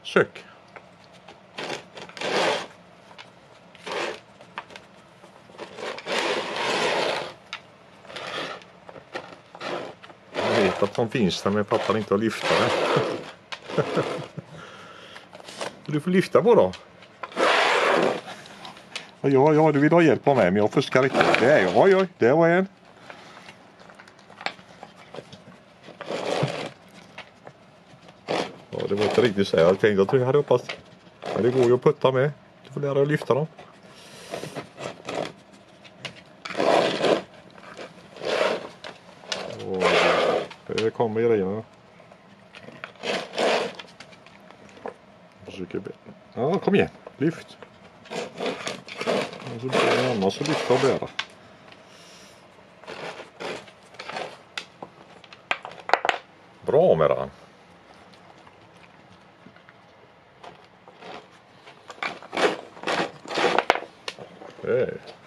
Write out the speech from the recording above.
Sök. Jag vet att de finns där, men jag fattar inte att lyfta det. Du får lyfta på då. Ja, du vill ha hjälp av mig, men jag fuskar inte. Det är jag. Oj, det var en. Ja, det var inte riktigt så jag tänkte att jag hade hoppats. Men det går ju att putta med. Du får lära dig att lyfta dem. Det kommer grejerna. Ja, kom igen. Lyft. Och så blir det annars att lyfta och bära. Bra med den. Okay.